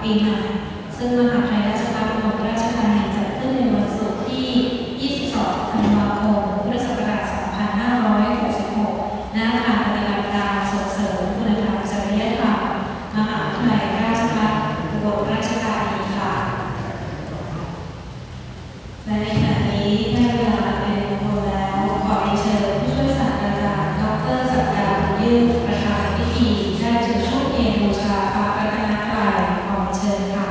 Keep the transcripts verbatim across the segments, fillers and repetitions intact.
ปีใหม่ซึ่งมหาวิทยาลัยราชภัฏอุบลราชธานีจัดขึ้นในวันศุกร์ที่ ยี่สิบสอง ธันวาคม พุทธศักราช สองพันห้าร้อยหกสิบหก ณ ฐานปฏิบัติการส่งเสริมคุณธรรมจริยธรรมมหาวิทยาลัยราชภัฏอุบลราชธานีค่ะและในขณะนี้ได้เวลาเป็นมงคลแล้วขอเชิญผู้ช่วยศาสตราจารย์ดร.ศักดา บุญยืนประธานพิธีได้จุดธูปเทียนบูชาพระรัตนตรัยขอเชิญค่ะ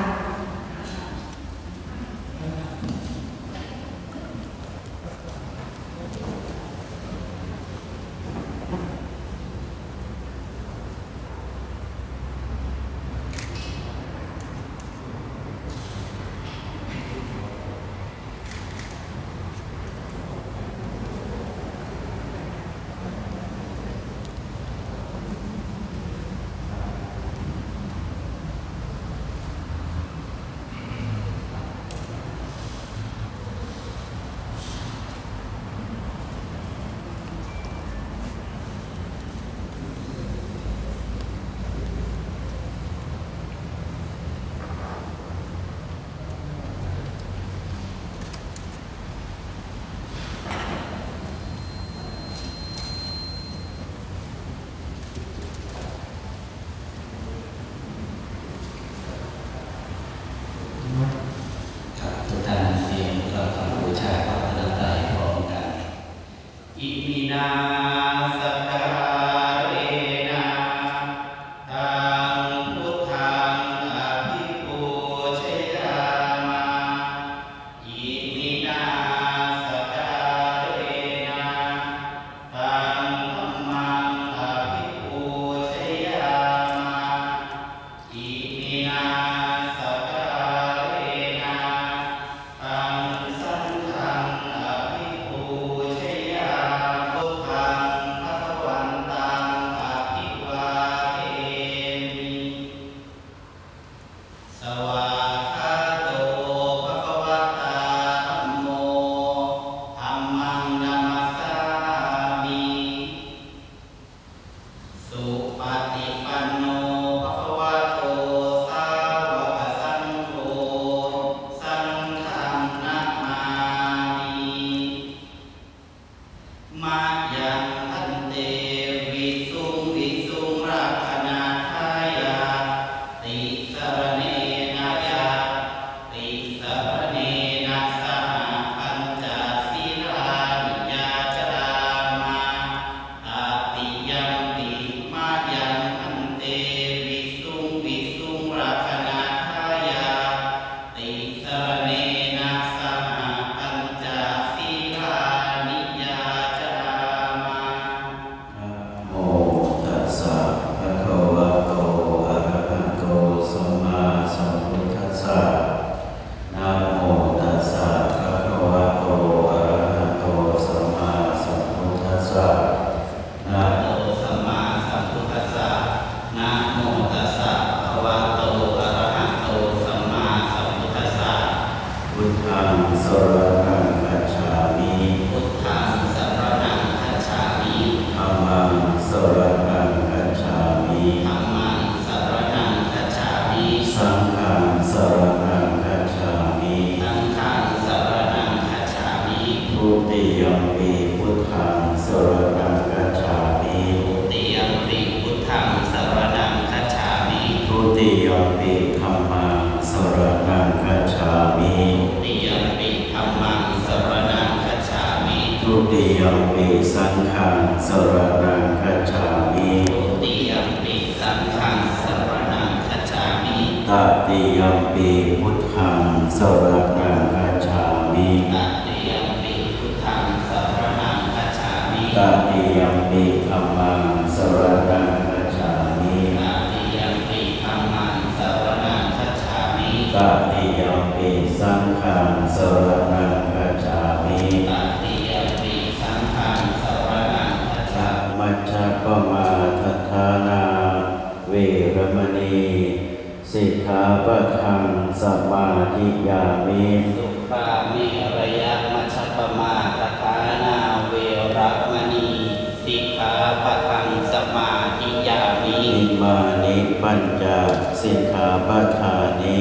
สิกขาปะทังสมาธิยามิสุปามิระยะมัชฌัปปมาทฐานาเวรมณีสิกขาปะทังสมาธิยามิอิมานิปัญจสิกขาปะทานิ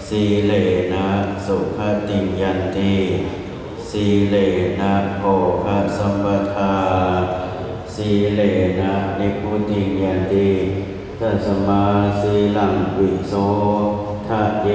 สีเลนะสุขติงยันติสีเลนะโภคสัมปทาสีเลนะนิพพุติงยันติตัสมาสีลังวิโสทะเย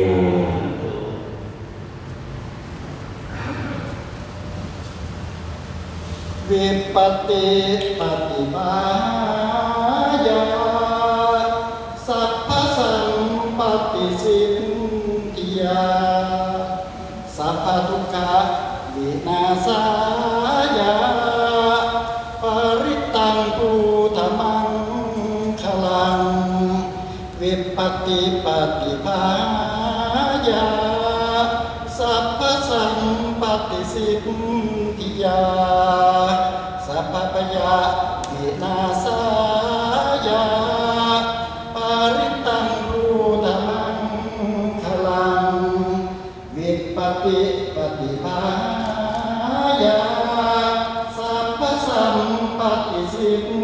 วิปติปฏิภาญาสัพพสัมปติสิทธิยาสัพพทุกขวินาศายาปริตตังภูธมังคลังวิปติปฏิภาญาสัพพสัมปติสิทธิยาสัพพปยาวินาศายาปริตตังภูธมังคลังวิปติปฏิภาญาสัพพสัมปติสิทธิ